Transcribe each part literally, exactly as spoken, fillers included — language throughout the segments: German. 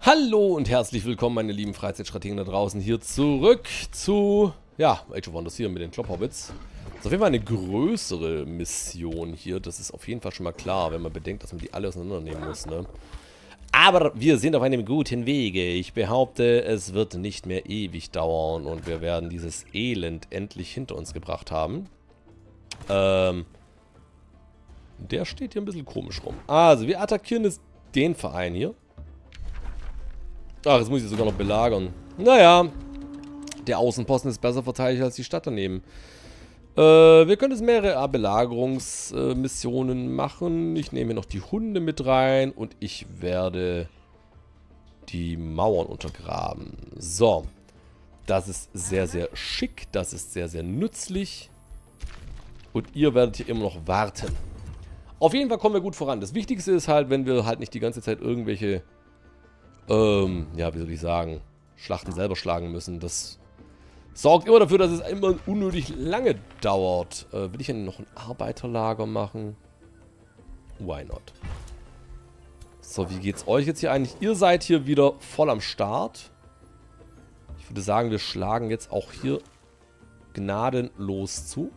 Hallo und herzlich willkommen, meine lieben Freizeitstrategen da draußen, hier zurück zu, ja, Age of Wonders hier mit den Klopphobbits. Das ist auf jeden Fall eine größere Mission hier, das ist auf jeden Fall schon mal klar, wenn man bedenkt, dass man die alle auseinandernehmen muss, ne? Aber wir sind auf einem guten Wege. Ich behaupte, es wird nicht mehr ewig dauern und wir werden dieses Elend endlich hinter uns gebracht haben. Ähm, der steht hier ein bisschen komisch rum. Also, wir attackieren jetzt den Verein hier. Ach, jetzt muss ich sogar noch belagern. Naja, der Außenposten ist besser verteidigt als die Stadt daneben. Äh, wir können jetzt mehrere Belagerungsmissionen äh, machen. Ich nehme hier noch die Hunde mit rein und ich werde die Mauern untergraben. So, das ist sehr, sehr schick. Das ist sehr, sehr nützlich. Und ihr werdet hier immer noch warten. Auf jeden Fall kommen wir gut voran. Das Wichtigste ist halt, wenn wir halt nicht die ganze Zeit irgendwelche... Ähm, ja, wie soll ich sagen, Schlachten selber schlagen müssen. Das sorgt immer dafür, dass es immer unnötig lange dauert. Äh, will ich denn noch ein Arbeiterlager machen? Why not? So, wie geht's euch jetzt hier eigentlich? Ihr seid hier wieder voll am Start. Ich würde sagen, wir schlagen jetzt auch hier gnadenlos zu.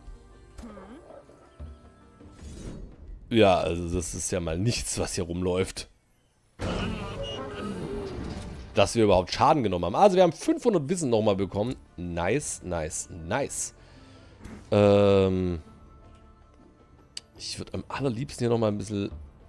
Ja, also das ist ja mal nichts, was hier rumläuft. Dass wir überhaupt Schaden genommen haben. Also wir haben fünfhundert Wissen nochmal bekommen. Nice, nice, nice. Ähm ich würde am allerliebsten hier nochmal ein bisschen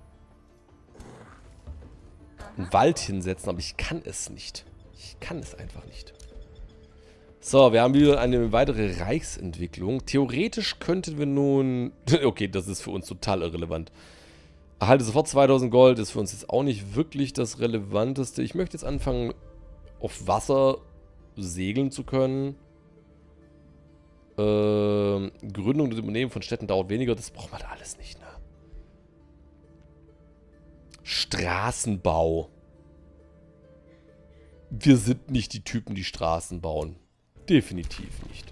einen Wald hinsetzen, aber ich kann es nicht. Ich kann es einfach nicht. So, wir haben wieder eine weitere Reichsentwicklung. Theoretisch könnten wir nun... Okay, das ist für uns total irrelevant. Erhalte sofort zweitausend Gold, ist für uns jetzt auch nicht wirklich das Relevanteste. Ich möchte jetzt anfangen, auf Wasser segeln zu können. Ähm, Gründung und Übernehmen von Städten dauert weniger, das braucht man da alles nicht, ne? Straßenbau. Wir sind nicht die Typen, die Straßen bauen. Definitiv nicht.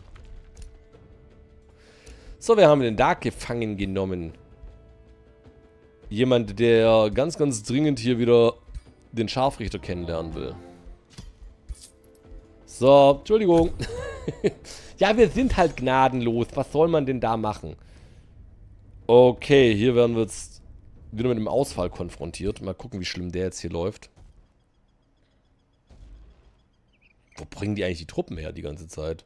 So, wir haben den Dark gefangen genommen. Jemand, der ganz, ganz dringend hier wieder den Scharfrichter kennenlernen will. So, Entschuldigung. Ja, wir sind halt gnadenlos. Was soll man denn da machen? Okay, hier werden wir jetzt wieder mit dem Ausfall konfrontiert. Mal gucken, wie schlimm der jetzt hier läuft. Wo bringen die eigentlich die Truppen her die ganze Zeit?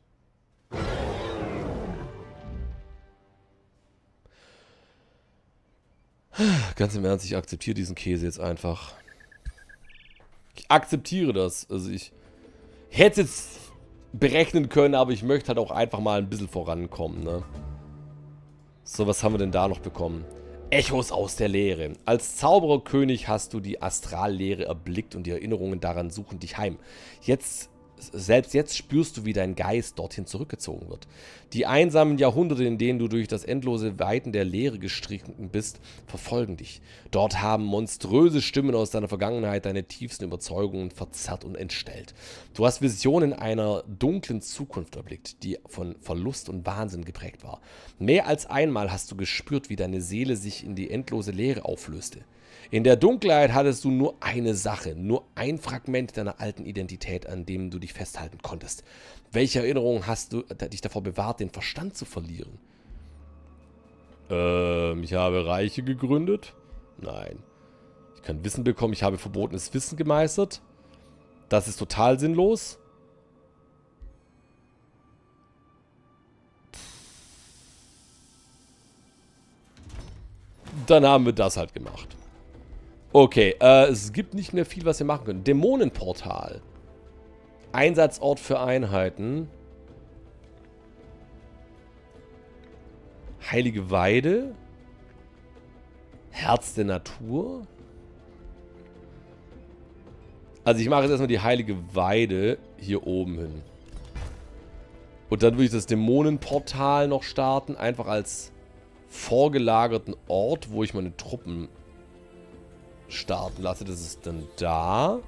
Ganz im Ernst, ich akzeptiere diesen Käse jetzt einfach. Ich akzeptiere das. Also ich hätte es jetzt berechnen können, aber ich möchte halt auch einfach mal ein bisschen vorankommen, ne? So, was haben wir denn da noch bekommen? Echos aus der Leere. Als Zaubererkönig hast du die Astralleere erblickt und die Erinnerungen daran suchen dich heim. Jetzt... Selbst jetzt spürst du, wie dein Geist dorthin zurückgezogen wird. Die einsamen Jahrhunderte, in denen du durch das endlose Weiten der Leere gestrichen bist, verfolgen dich. Dort haben monströse Stimmen aus deiner Vergangenheit deine tiefsten Überzeugungen verzerrt und entstellt. Du hast Visionen einer dunklen Zukunft erblickt, die von Verlust und Wahnsinn geprägt war. Mehr als einmal hast du gespürt, wie deine Seele sich in die endlose Leere auflöste. In der Dunkelheit hattest du nur eine Sache, nur ein Fragment deiner alten Identität, an dem du dich festhalten konntest. Welche Erinnerungen hast du dich davor bewahrt, den Verstand zu verlieren? Ähm, ich habe Reiche gegründet? Nein. Ich kann Wissen bekommen, ich habe verbotenes Wissen gemeistert. Das ist total sinnlos. Dann haben wir das halt gemacht. Okay, äh, es gibt nicht mehr viel, was wir machen können. Dämonenportal. Einsatzort für Einheiten. Heilige Weide. Herz der Natur. Also ich mache jetzt erstmal die Heilige Weide hier oben hin. Und dann würde ich das Dämonenportal noch starten. Einfach als vorgelagerten Ort, wo ich meine Truppen starten lasse. Das ist dann da.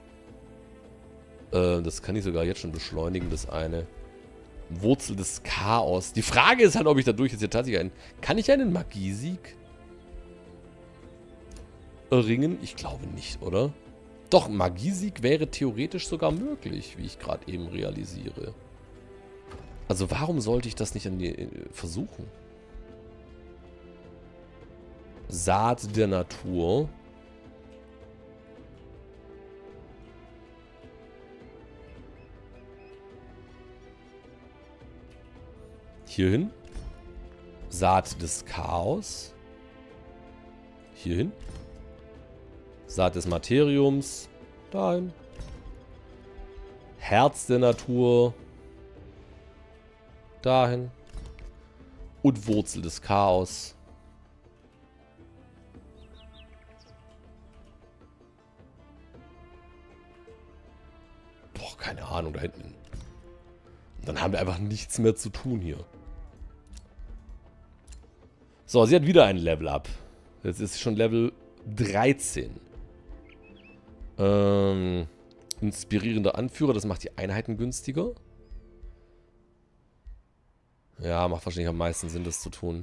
Äh, das kann ich sogar jetzt schon beschleunigen, das eine. Wurzel des Chaos. Die Frage ist halt, ob ich dadurch jetzt hier tatsächlich einen... Kann ich einen Magiesieg erringen? Ich glaube nicht, oder? Doch, Magiesieg wäre theoretisch sogar möglich, wie ich gerade eben realisiere. Also warum sollte ich das nicht an die, äh, versuchen? Saat der Natur. Hierhin. Saat des Chaos. Hierhin. Saat des Materiums. Dahin. Herz der Natur. Dahin. Und Wurzel des Chaos. Boah, keine Ahnung, da hinten. Und dann haben wir einfach nichts mehr zu tun hier. So, sie hat wieder ein Level up. Jetzt ist sie schon Level dreizehn. Ähm, inspirierender Anführer, das macht die Einheiten günstiger. Ja, macht wahrscheinlich am meisten Sinn, das zu tun.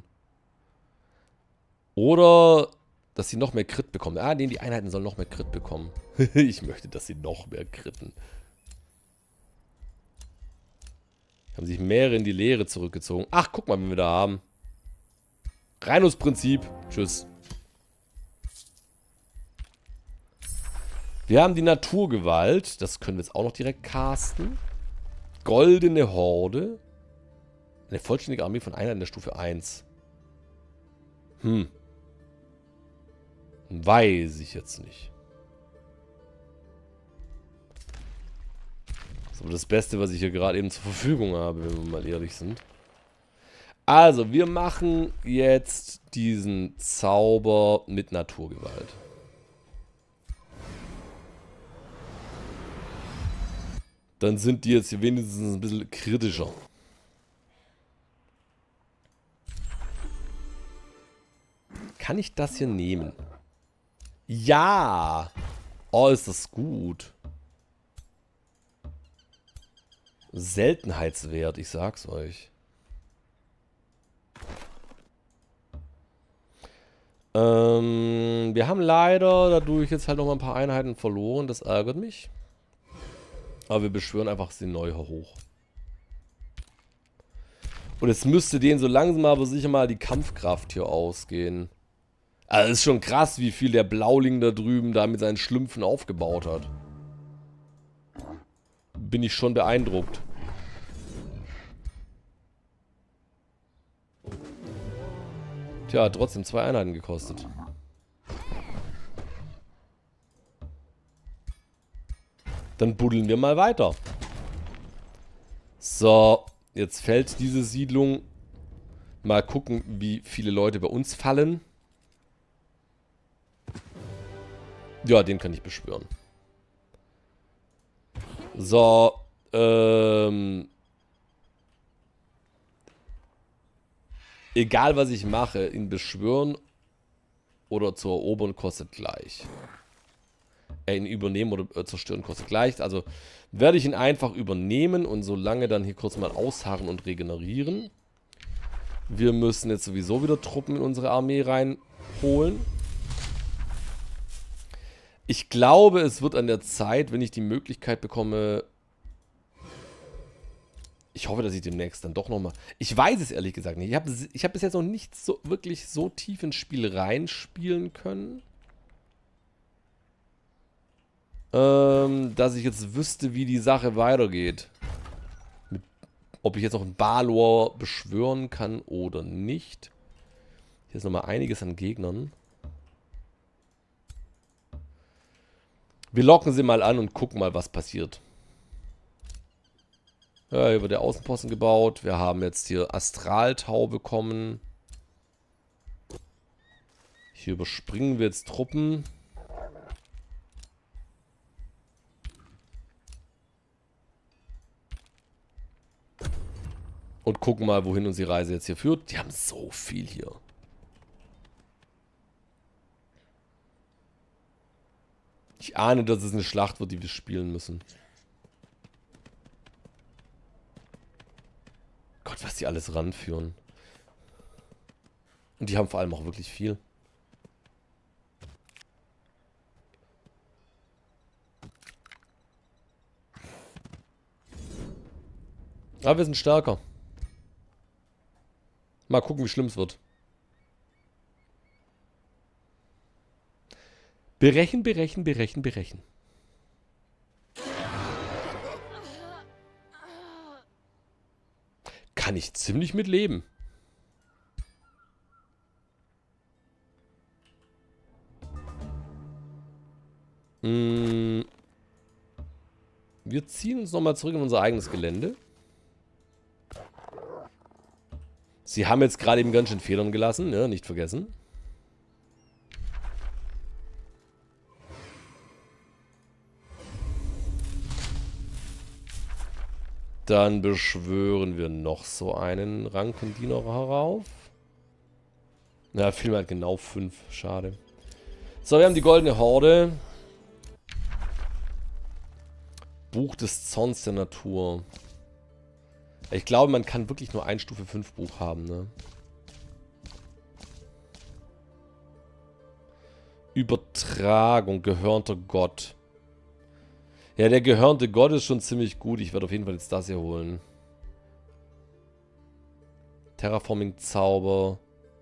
Oder, dass sie noch mehr Crit bekommen. Ah, nee, die Einheiten sollen noch mehr Crit bekommen. Ich möchte, dass sie noch mehr critten. Haben sich mehrere in die Leere zurückgezogen. Ach, guck mal, wen wir da haben. Reinus-Prinzip. Tschüss. Wir haben die Naturgewalt. Das können wir jetzt auch noch direkt casten. Goldene Horde. Eine vollständige Armee von Einheiten der Stufe eins. Hm. Weiß ich jetzt nicht. Das ist aber das Beste, was ich hier gerade eben zur Verfügung habe, wenn wir mal ehrlich sind. Also, wir machen jetzt diesen Zauber mit Naturgewalt. Dann sind die jetzt hier wenigstens ein bisschen kritischer. Kann ich das hier nehmen? Ja! Oh, ist das gut. Seltenheitswert, ich sag's euch. Ähm, wir haben leider dadurch jetzt halt noch mal ein paar Einheiten verloren. Das ärgert mich. Aber wir beschwören einfach sie neu hoch. Und es müsste denen so langsam aber sicher mal die Kampfkraft hier ausgehen. Also es ist schon krass, wie viel der Blauling da drüben da mit seinen Schlümpfen aufgebaut hat. Bin ich schon beeindruckt. Tja, hat trotzdem zwei Einheiten gekostet. Dann buddeln wir mal weiter. So, jetzt fällt diese Siedlung. Mal gucken, wie viele Leute bei uns fallen. Ja, den kann ich beschwören. So, ähm... egal, was ich mache, ihn beschwören oder zu erobern kostet gleich. Äh, ihn übernehmen oder äh, zerstören kostet gleich. Also werde ich ihn einfach übernehmen und solange dann hier kurz mal ausharren und regenerieren. Wir müssen jetzt sowieso wieder Truppen in unsere Armee reinholen. Ich glaube, es wird an der Zeit, wenn ich die Möglichkeit bekomme... Ich hoffe, dass ich demnächst dann doch nochmal... Ich weiß es ehrlich gesagt nicht. Ich habe ich hab bis jetzt noch nicht so wirklich so tief ins Spiel reinspielen können. Ähm, dass ich jetzt wüsste, wie die Sache weitergeht. Mit, ob ich jetzt noch einen Balor beschwören kann oder nicht. Hier ist nochmal einiges an Gegnern. Wir locken sie mal an und gucken mal, was passiert. Ja, hier wird der Außenposten gebaut. Wir haben jetzt hier Astraltau bekommen. Hier überspringen wir jetzt Truppen. Und gucken mal, wohin uns die Reise jetzt hier führt. Die haben so viel hier. Ich ahne, dass es eine Schlacht wird, die wir spielen müssen. Gott, was die alles ranführen. Und die haben vor allem auch wirklich viel. Aber wir sind stärker. Mal gucken, wie schlimm es wird. Berechen, berechen, berechen, berechen. Kann ich ziemlich mit leben. Hm. Wir ziehen uns nochmal zurück in unser eigenes Gelände. Sie haben jetzt gerade eben ganz schön Federn gelassen, ne? Nicht vergessen. Dann beschwören wir noch so einen Rankendiener herauf. Ja, vielmehr halt genau fünf. Schade. So, wir haben die goldene Horde. Buch des Zorns der Natur. Ich glaube, man kann wirklich nur ein Stufe fünf Buch haben, ne? Übertragung, gehörnter Gott. Ja, der gehörnte Gott ist schon ziemlich gut. Ich werde auf jeden Fall jetzt das hier holen. Terraforming-Zauber.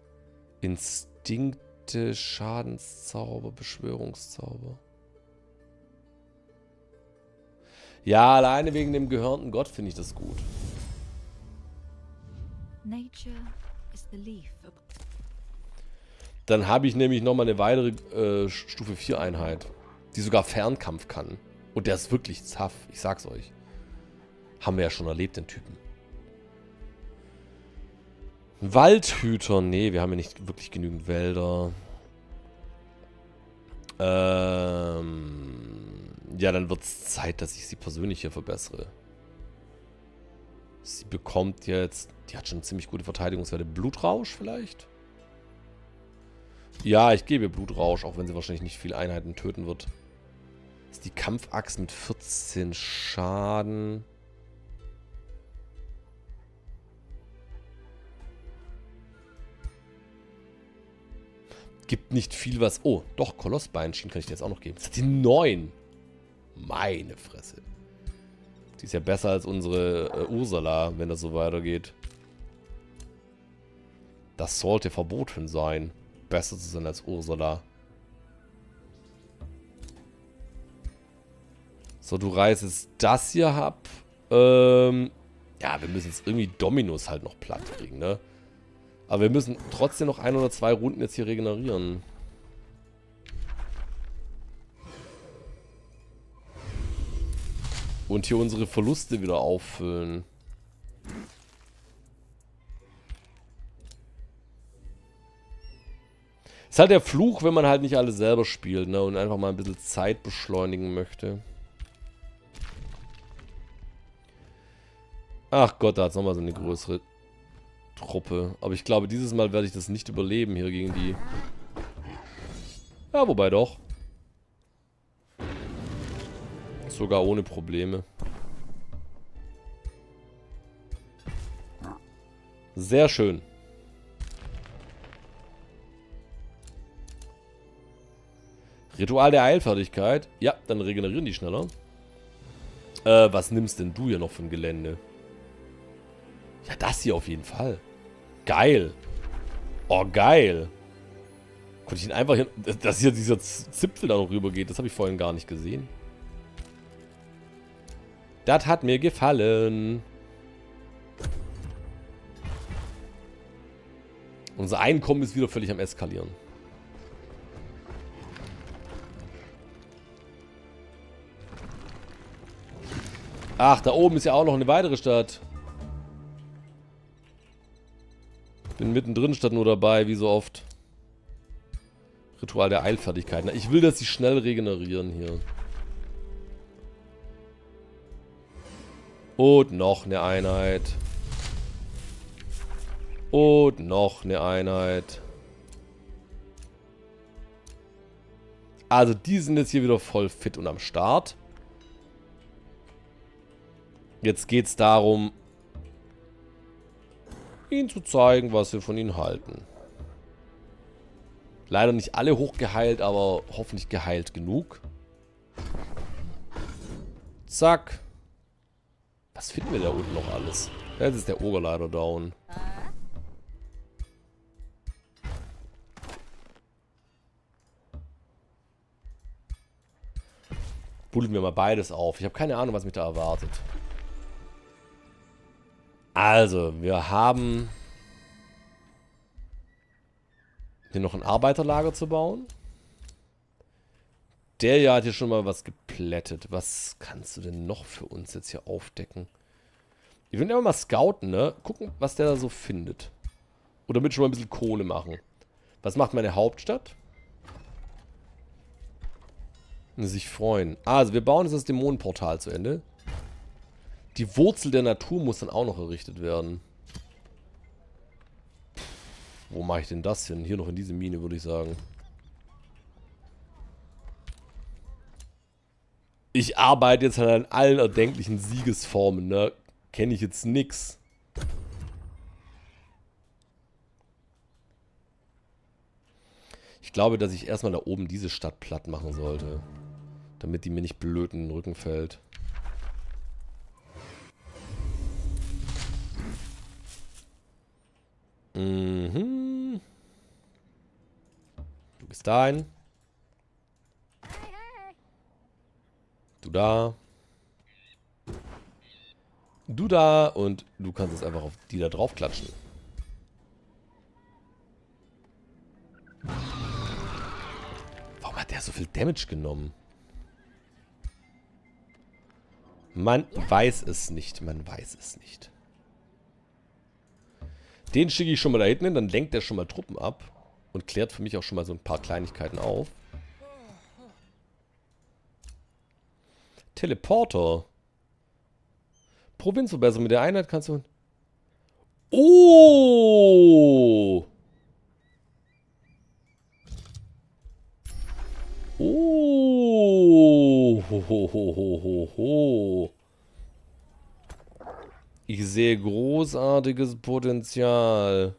Instinkte, Schadenszauber, Beschwörungszauber. Ja, alleine wegen dem gehörnten Gott finde ich das gut. Dann habe ich nämlich nochmal eine weitere äh, Stufe vier Einheit, die sogar Fernkampf kann. Und der ist wirklich zaff, ich sag's euch. Haben wir ja schon erlebt, den Typen. Waldhüter, nee, wir haben ja nicht wirklich genügend Wälder. Ähm, ja, dann wird's Zeit, dass ich sie persönlich hier verbessere. Sie bekommt jetzt, die hat schon ziemlich gute Verteidigungswerte. Blutrausch vielleicht? Ja, ich gebe ihr Blutrausch, auch wenn sie wahrscheinlich nicht viele Einheiten töten wird. Das ist die Kampfaxt mit vierzehn Schaden. Gibt nicht viel was. Oh, doch, Kolossbeinchen kann ich dir jetzt auch noch geben. Das hat die neun. Meine Fresse. Die ist ja besser als unsere äh, Ursula, wenn das so weitergeht. Das sollte verboten sein, besser zu sein als Ursula. So, du reißt jetzt das hier ab. Ähm, ja, wir müssen jetzt irgendwie Dominus halt noch platt kriegen, ne? Aber wir müssen trotzdem noch ein oder zwei Runden jetzt hier regenerieren. Und hier unsere Verluste wieder auffüllen. Ist halt der Fluch, wenn man halt nicht alles selber spielt, ne? Und einfach mal ein bisschen Zeit beschleunigen möchte. Ach Gott, da hat es nochmal so eine größere Truppe. Aber ich glaube, dieses Mal werde ich das nicht überleben hier gegen die. Ja, wobei doch. Sogar ohne Probleme. Sehr schön. Ritual der Heilfertigkeit. Ja, dann regenerieren die schneller. Äh, was nimmst denn du hier noch für ein Gelände? Ja, das hier auf jeden Fall. Geil. Oh, geil. Konnte ich ihn einfach hier... Dass hier dieser Zipfel da noch rüber geht, das habe ich vorhin gar nicht gesehen. Das hat mir gefallen. Unser Einkommen ist wieder völlig am Eskalieren. Ach, da oben ist ja auch noch eine weitere Stadt. Bin mittendrin statt nur dabei, wie so oft. Ritual der Eilfertigkeit. Na, ich will, dass sie schnell regenerieren hier. Und noch eine Einheit. Und noch eine Einheit. Also die sind jetzt hier wieder voll fit und am Start. Jetzt geht es darum, ihnen zu zeigen, was wir von ihnen halten. Leider nicht alle hochgeheilt, aber hoffentlich geheilt genug. Zack. Was finden wir da unten noch alles? Ja, jetzt ist der Oger leider down. Buddeln wir mal beides auf. Ich habe keine Ahnung, was mich da erwartet. Also, wir haben hier noch ein Arbeiterlager zu bauen. Der hier hat hier schon mal was geplättet. Was kannst du denn noch für uns jetzt hier aufdecken? Ich will einfach mal scouten, ne? Gucken, was der da so findet. Oder mit schon mal ein bisschen Kohle machen. Was macht meine Hauptstadt? Sich freuen. Also, wir bauen jetzt das Dämonenportal zu Ende. Die Wurzel der Natur muss dann auch noch errichtet werden. Wo mache ich denn das hin? Hier noch in diese Mine, würde ich sagen. Ich arbeite jetzt halt an allen erdenklichen Siegesformen, ne? Kenne ich jetzt nix. Ich glaube, dass ich erstmal da oben diese Stadt platt machen sollte. Damit die mir nicht blöd in den Rücken fällt. Mhm. Du bist dahin. Du da. Du da. Und du kannst jetzt einfach auf die da drauf klatschen. Warum hat der so viel Damage genommen? Man weiß es nicht. Man weiß es nicht. Den schicke ich schon mal da hinten hin. Dann lenkt der schon mal Truppen ab. Und klärt für mich auch schon mal so ein paar Kleinigkeiten auf. Teleporter. Provinzverbesserung. Mit der Einheit kannst du... Oh! Oh! Ho, ho, ho, ho, ho. Ich sehe großartiges Potenzial.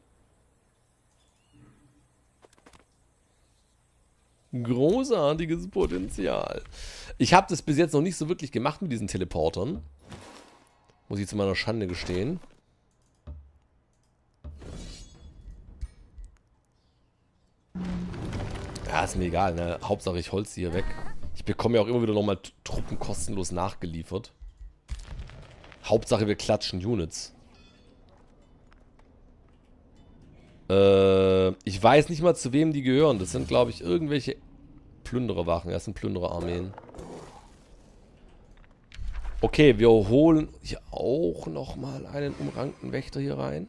Großartiges Potenzial. Ich habe das bis jetzt noch nicht so wirklich gemacht mit diesen Teleportern. Muss ich zu meiner Schande gestehen. Ja, ist mir egal, ne? Hauptsache ich holze sie hier weg. Ich bekomme ja auch immer wieder nochmal Truppen kostenlos nachgeliefert. Hauptsache wir klatschen Units. Äh, ich weiß nicht mal, zu wem die gehören. Das sind, glaube ich, irgendwelche Plündererwachen. Das sind Plündererarmeen. Okay, wir holen hier auch nochmal einen umrankten Wächter hier rein.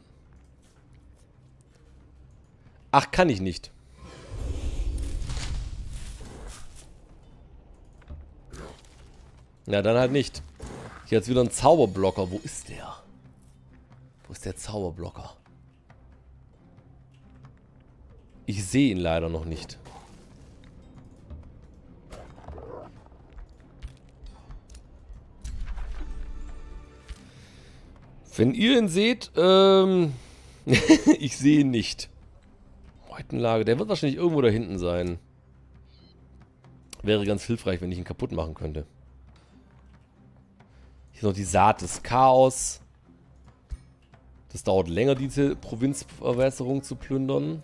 Ach, kann ich nicht. Ja, dann halt nicht. Hier jetzt wieder ein Zauberblocker. Wo ist der? Wo ist der Zauberblocker? Ich sehe ihn leider noch nicht. Wenn ihr ihn seht, ähm... ich sehe ihn nicht. Meutenlager, der wird wahrscheinlich irgendwo da hinten sein. Wäre ganz hilfreich, wenn ich ihn kaputt machen könnte. Hier ist noch die Saat des Chaos. Das dauert länger, diese Provinzverbesserung zu plündern.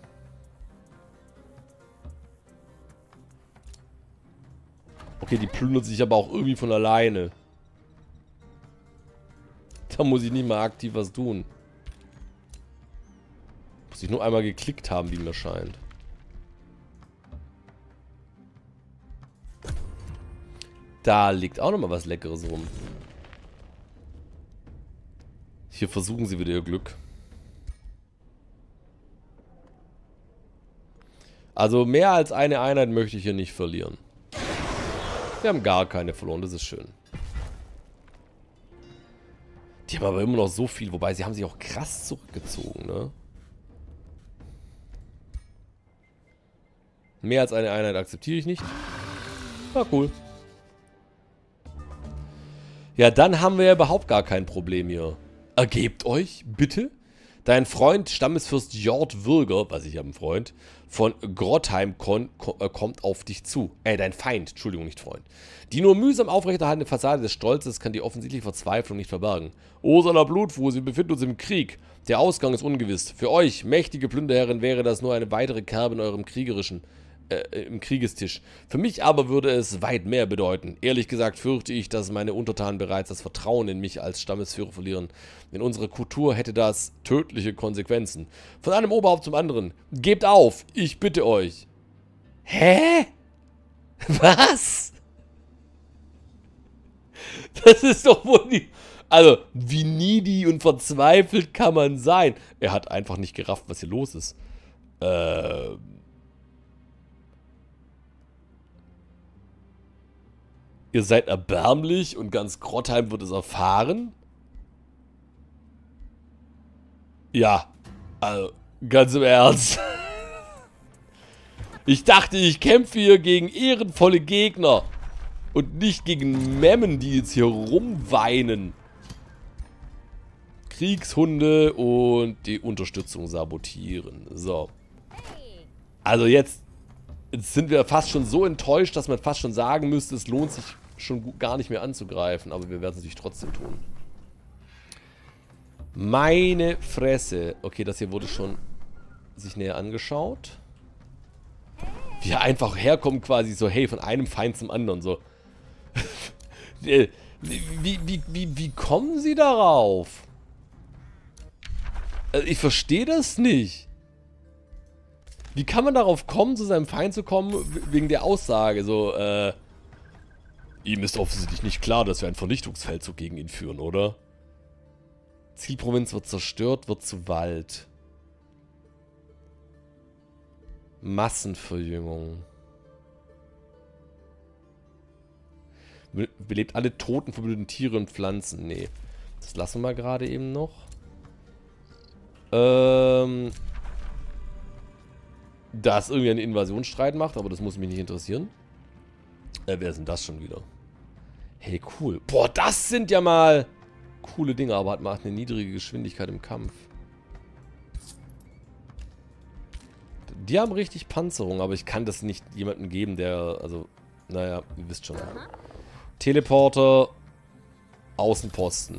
Okay, die plündert sich aber auch irgendwie von alleine. Da muss ich nicht mal aktiv was tun. Muss ich nur einmal geklickt haben, wie mir scheint. Da liegt auch nochmal was Leckeres rum. Hier versuchen sie wieder ihr Glück. Also mehr als eine Einheit möchte ich hier nicht verlieren. Wir haben gar keine verloren, das ist schön. Die haben aber immer noch so viel, wobei sie haben sich auch krass zurückgezogen, ne? Mehr als eine Einheit akzeptiere ich nicht. Na cool. Ja, dann haben wir ja überhaupt gar kein Problem hier. Ergebt euch, bitte. Dein Freund, Stammesfürst Jord Würger, was ich habe einen Freund, von Grottheim kon, ko, äh, kommt auf dich zu. Äh, dein Feind, Entschuldigung, nicht Freund. Die nur mühsam aufrechterhaltende Fassade des Stolzes kann die offensichtliche Verzweiflung nicht verbergen. Ursaler Blutfuß, wir befinden uns im Krieg. Der Ausgang ist ungewiss. Für euch, mächtige Plünderherren, wäre das nur eine weitere Kerbe in eurem kriegerischen, äh, im Kriegestisch. Für mich aber würde es weit mehr bedeuten. Ehrlich gesagt fürchte ich, dass meine Untertanen bereits das Vertrauen in mich als Stammesführer verlieren. In unserer Kultur hätte das tödliche Konsequenzen. Von einem Oberhaupt zum anderen. Gebt auf, ich bitte euch. Hä? Was? Das ist doch wohl die... Also, wie needy und verzweifelt kann man sein? Er hat einfach nicht gerafft, was hier los ist. Ähm... Ihr seid erbärmlich und ganz Grottheim wird es erfahren? Ja, also, ganz im Ernst. Ich dachte, ich kämpfe hier gegen ehrenvolle Gegner und nicht gegen Memmen, die jetzt hier rumweinen. Kriegshunde und die Unterstützung sabotieren. So. Also jetzt, jetzt sind wir fast schon so enttäuscht, dass man fast schon sagen müsste, es lohnt sich schon gar nicht mehr anzugreifen. Aber wir werden es natürlich trotzdem tun. Meine Fresse. Okay, das hier wurde schon sich näher angeschaut. Wie er einfach herkommt quasi so, hey, von einem Feind zum anderen. So. wie, wie, wie, wie, wie kommen sie darauf? Also ich verstehe das nicht. Wie kann man darauf kommen, zu seinem Feind zu kommen, wegen der Aussage, so, äh... ihm ist offensichtlich nicht klar, dass wir einen Vernichtungsfeldzug gegen ihn führen, oder? Zielprovinz wird zerstört, wird zu Wald. Massenverjüngung. Belebt alle toten, verblühten Tiere und Pflanzen. Nee. Das lassen wir gerade eben noch. Ähm... Da es irgendwie einen Invasionsstreit macht, aber das muss mich nicht interessieren. Äh, wer ist denn das schon wieder? Hey, cool. Boah, das sind ja mal coole Dinge, aber hat mal eine niedrige Geschwindigkeit im Kampf. Die haben richtig Panzerung, aber ich kann das nicht jemandem geben, der, also, naja, ihr wisst schon. Teleporter, Außenposten.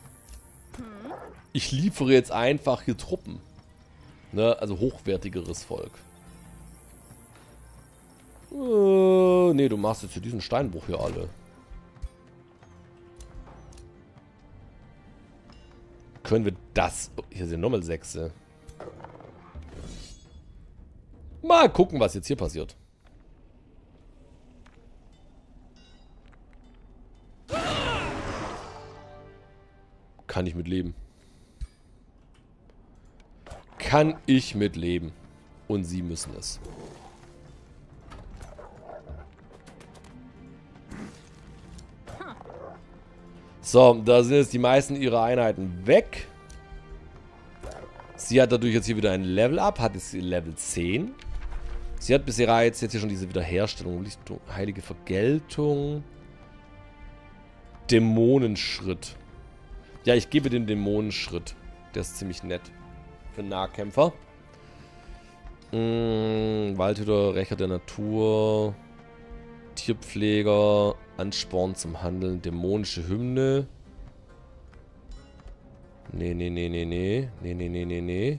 Ich liefere jetzt einfach hier Truppen. Ne, also hochwertigeres Volk. Äh, nee, du machst jetzt hier diesen Steinbruch hier alle. Können wir das... Oh, hier sind nochmal Sechse. Mal gucken, was jetzt hier passiert. Kann ich mit leben. Kann ich mit leben. Und sie müssen es. So, da sind jetzt die meisten ihrer Einheiten weg. Sie hat dadurch jetzt hier wieder ein Level Up, hat jetzt Level zehn. Sie hat bisher jetzt, jetzt hier schon diese Wiederherstellung, heilige Vergeltung. Dämonenschritt. Ja, ich gebe dem Dämonenschritt. Der ist ziemlich nett. Für Nahkämpfer. Mmh, Waldhüter, Rächer der Natur. Tierpfleger. Ansporn zum Handeln. Dämonische Hymne. Nee, nee, nee, nee, nee. Nee, nee, nee, nee, nee.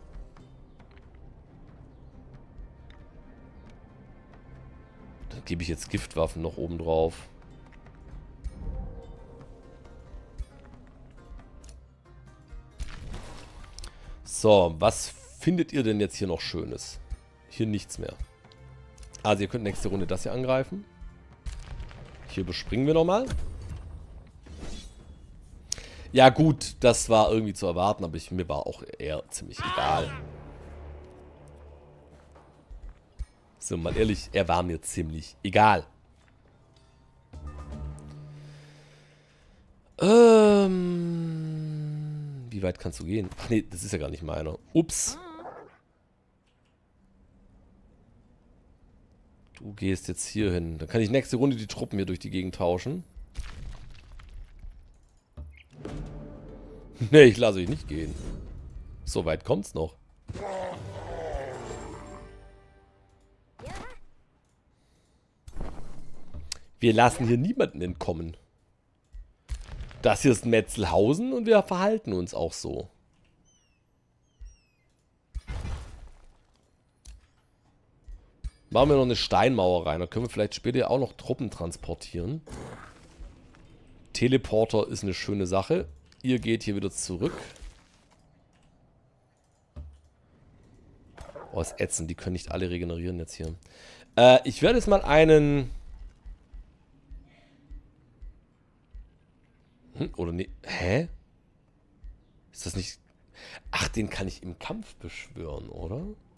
Dann gebe ich jetzt Giftwaffen noch oben drauf. So, was findet ihr denn jetzt hier noch Schönes? Hier nichts mehr. Also ihr könnt nächste Runde das hier angreifen. Hier überspringen wir nochmal. Ja gut, das war irgendwie zu erwarten, aber ich, mir war auch eher ziemlich egal. So, mal ehrlich, er war mir ziemlich egal. Ähm, wie weit kannst du gehen? Ach nee, das ist ja gar nicht meiner. Ups. Du gehst jetzt hier hin. Dann kann ich nächste Runde die Truppen hier durch die Gegend tauschen. Nee, ich lasse euch nicht gehen. So weit kommt's noch. Wir lassen hier niemanden entkommen. Das hier ist Metzelhausen und wir verhalten uns auch so. Machen wir noch eine Steinmauer rein. Dann können wir vielleicht später auch noch Truppen transportieren. Teleporter ist eine schöne Sache. Ihr geht hier wieder zurück. Oh, ist ätzend. Die können nicht alle regenerieren jetzt hier. Äh, ich werde jetzt mal einen... Hm, oder nee. Hä? Ist das nicht... Ach, den kann ich im Kampf beschwören, oder?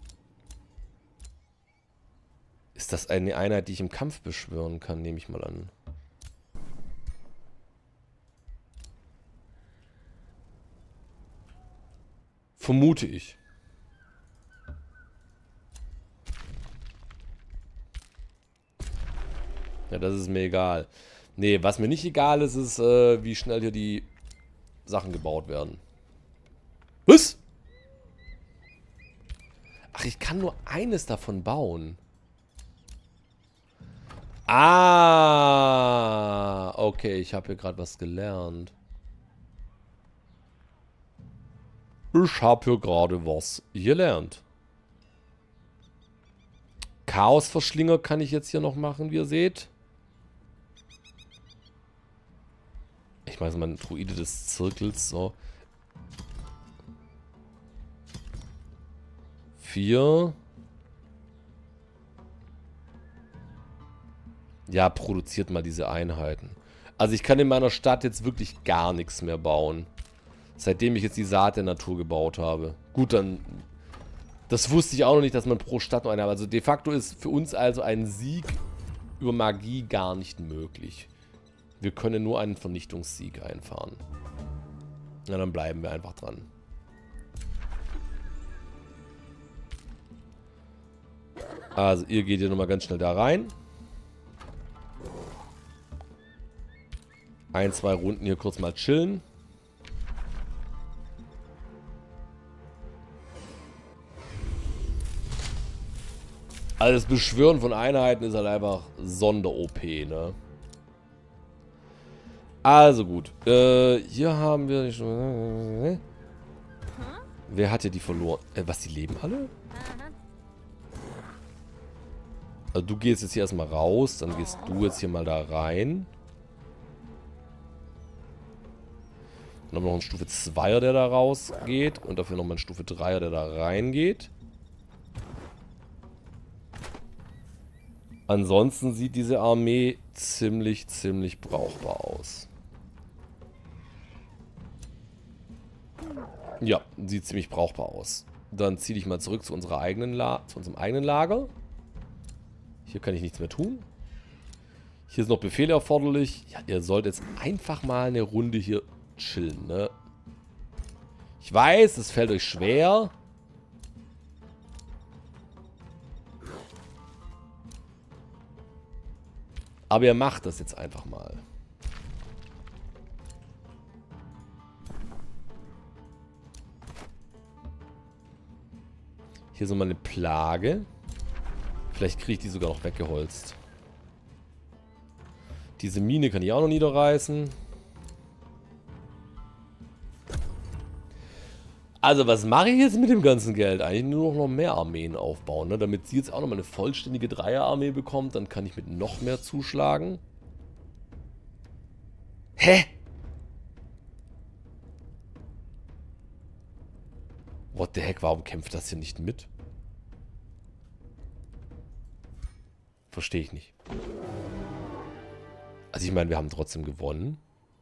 Ist das eine Einheit, die ich im Kampf beschwören kann, nehme ich mal an. Vermute ich. Ja, das ist mir egal. Nee, was mir nicht egal ist, ist, äh, wie schnell hier die Sachen gebaut werden. Was? Ach, ich kann nur eines davon bauen. Ah, okay, ich habe hier gerade was gelernt. Ich habe hier gerade was gelernt. Chaosverschlinger kann ich jetzt hier noch machen, wie ihr seht. Ich mache jetzt mal einen Druide des Zirkels, so. Vier. Ja, produziert mal diese Einheiten. Also ich kann in meiner Stadt jetzt wirklich gar nichts mehr bauen. Seitdem ich jetzt die Saat der Natur gebaut habe. Gut, dann... Das wusste ich auch noch nicht, dass man pro Stadt noch eine hat. Also de facto ist für uns also ein Sieg über Magie gar nicht möglich. Wir können nur einen Vernichtungssieg einfahren. Na, dann bleiben wir einfach dran. Also ihr geht hier nochmal ganz schnell da rein. Ein, zwei Runden hier kurz mal chillen. Also das Beschwören von Einheiten ist halt einfach Sonder-O P, ne? Also gut. Äh, hier haben wir... Äh, wer hat hier die verloren? Äh, was, die leben alle? Also du gehst jetzt hier erstmal raus, dann gehst du jetzt hier mal da rein. Dann haben wir noch einen Stufe zweier, der da rausgeht. Und dafür nochmal einen Stufe dreier, der da reingeht. Ansonsten sieht diese Armee ziemlich, ziemlich brauchbar aus. Ja, sieht ziemlich brauchbar aus. Dann zieh dich mal zurück zu unserer eigenen La- zu unserem eigenen Lager. Hier kann ich nichts mehr tun. Hier sind noch Befehle erforderlich. Ja, ihr sollt jetzt einfach mal eine Runde hier chillen, ne? Ich weiß, es fällt euch schwer. Aber ihr macht das jetzt einfach mal. Hier ist nochmal eine Plage. Vielleicht kriege ich die sogar noch weggeholzt. Diese Mine kann ich auch noch niederreißen. Also was mache ich jetzt mit dem ganzen Geld? Eigentlich nur noch mehr Armeen aufbauen, ne? Damit sie jetzt auch nochmal eine vollständige Dreierarmee bekommt. Dann kann ich mit noch mehr zuschlagen. Hä? What the heck, warum kämpft das hier nicht mit? Verstehe ich nicht. Also ich meine, wir haben trotzdem gewonnen.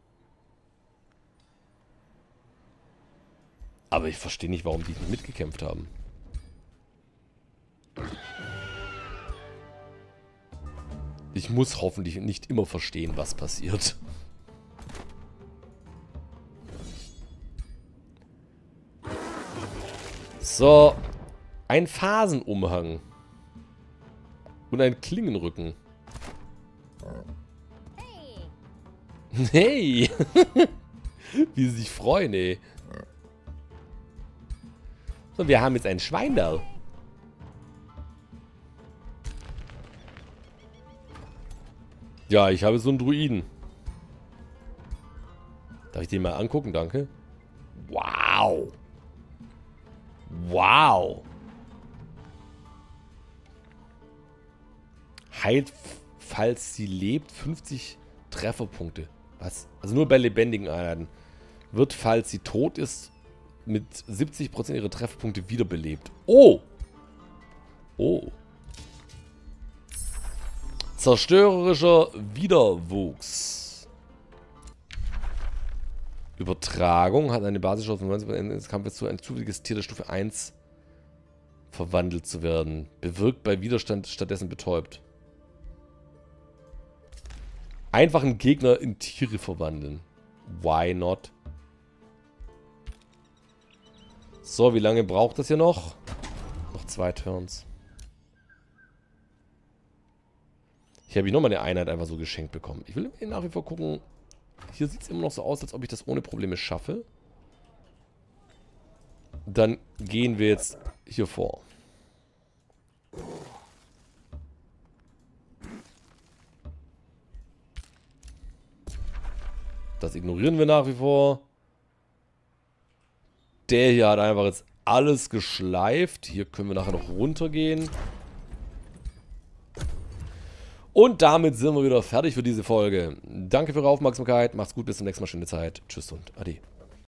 Aber ich verstehe nicht, warum die nicht mitgekämpft haben. Ich muss hoffentlich nicht immer verstehen, was passiert. So. Ein Phasenumhang. Und ein Klingenrücken. Hey! Wie sie sich freuen, ey. So, wir haben jetzt ein Schwein da. Ja, ich habe so einen Druiden. Darf ich den mal angucken? Danke. Wow. Wow. Heilt, falls sie lebt, fünfzig Trefferpunkte. Was? Also nur bei lebendigen Einheiten. Wird, falls sie tot ist, mit siebzig Prozent ihrer Trefferpunkte wiederbelebt. Oh! Oh. Zerstörerischer Wiederwuchs. Übertragung hat eine Basischance von neunzig Prozent des Kampfes zu ein zufälliges Tier der Stufe eins verwandelt zu werden. Bewirkt bei Widerstand stattdessen betäubt. Einfachen Gegner in Tiere verwandeln. Why not? So, wie lange braucht das hier noch? Noch zwei Turns. Hier habe ich nochmal eine Einheit einfach so geschenkt bekommen. Ich will nach wie vor gucken. Hier sieht es immer noch so aus, als ob ich das ohne Probleme schaffe. Dann gehen wir jetzt hier vor. Das ignorieren wir nach wie vor. Der hier hat einfach jetzt alles geschleift. Hier können wir nachher noch runtergehen. Und damit sind wir wieder fertig für diese Folge. Danke für eure Aufmerksamkeit. Macht's gut, bis zum nächsten Mal. Schöne Zeit. Tschüss und Ade.